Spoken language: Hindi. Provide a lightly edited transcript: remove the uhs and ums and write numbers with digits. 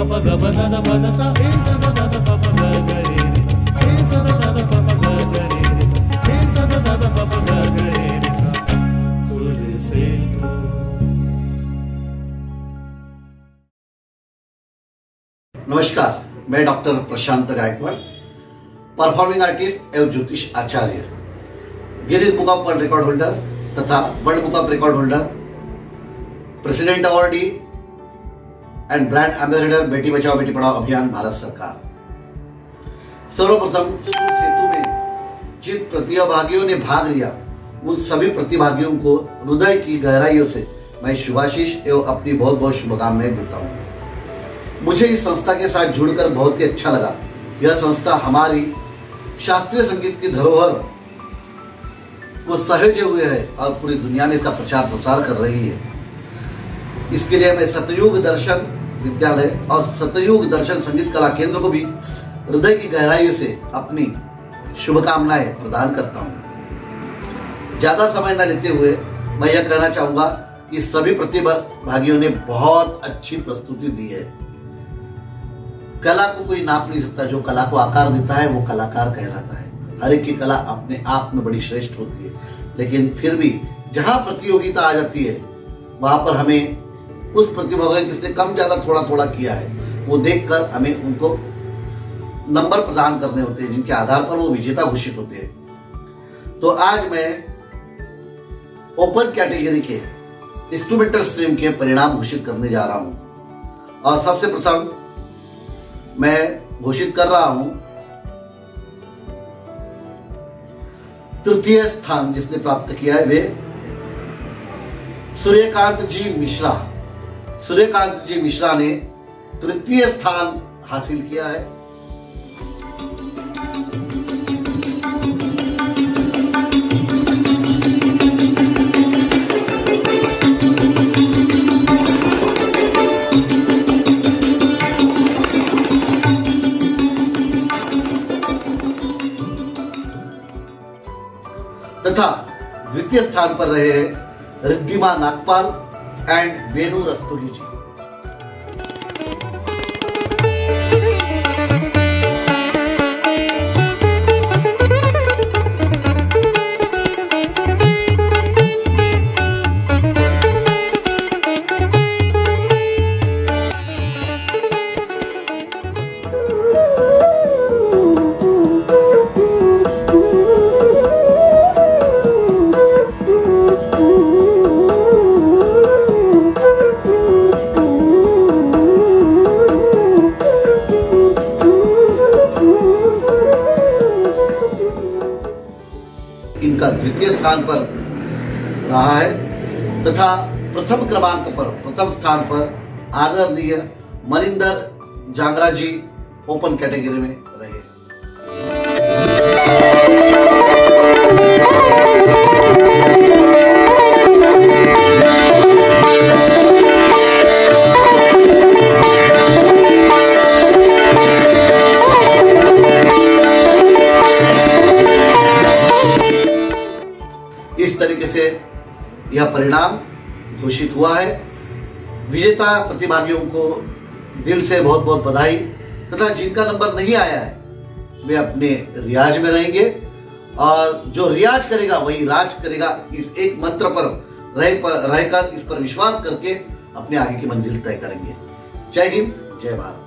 नमस्कार, मैं doctor Prashant Gaikwad, performing artist एवं ज्योतिष आचार्य, Guinness book of world record holder तथा world book of record holder, president awardee and brand ambassador बेटी बचाओ बेटी पढ़ाओ अभियान भारत सरकार। सर्वप्रथम सेतु में जिन प्रतिभागियों ने भाग लिया उन सभी प्रतिभागियों को हृदय की गहराइयों से मैं शुभाशीष एवं अपनी बहुत बहुत शुभकामनाएं देता हूँ। मुझे इस संस्था के साथ जुड़कर बहुत ही अच्छा लगा। यह संस्था हमारी शास्त्रीय संगीत की धरोहर को सहेजे हुए है और पूरी दुनिया में इसका प्रचार प्रसार कर रही है। इसके लिए मैं सतयुग दर्शन विद्यालय और सतयुग दर्शन संगीत कला केंद्र को भी हृदय की गहराइयों से अपनी शुभकामनाएं प्रदान करता हूं। ज्यादा समय न लेते हुए मैं यह कहना चाहूंगा कि सभी प्रतिभागियों ने बहुत अच्छी प्रस्तुति दी है। कला को कोई नाप नहीं सकता। जो कला को आकार देता है वो कलाकार कहलाता है। हर एक की कला अपने आप में बड़ी श्रेष्ठ होती है, लेकिन फिर भी जहां प्रतियोगिता आ जाती है वहां पर हमें उस प्रतिभागी किसने कम ज्यादा थोड़ा थोड़ा किया है वो देखकर हमें उनको नंबर प्रदान करने होते हैं, जिनके आधार पर वो विजेता घोषित होते हैं। तो आज मैं ओपन कैटेगरी के इंस्ट्रूमेंटल स्ट्रीम के परिणाम घोषित करने जा रहा हूं। और सबसे प्रथम मैं घोषित कर रहा हूं तृतीय स्थान जिसने प्राप्त किया है वे सूर्यकांत जी मिश्रा। सूर्यकांत जी मिश्रा ने तृतीय स्थान हासिल किया है। तथा द्वितीय स्थान पर रहे रिद्धिमा नागपाल एंड वेणु रस्तोगी जी। इनका द्वितीय स्थान पर रहा है तथा प्रथम क्रमांक पर प्रथम स्थान पर आदरणीय मनिंदर जांगरा जी ओपन कैटेगरी में रहे। इस तरीके से यह परिणाम घोषित हुआ है। विजेता प्रतिभागियों को दिल से बहुत बहुत बधाई तथा जिनका नंबर नहीं आया है वे अपने रियाज में रहेंगे और जो रियाज करेगा वही राज करेगा। इस एक मंत्र पर रहकर इस पर विश्वास करके अपने आगे की मंजिल तय करेंगे। जय हिंद, जय भारत।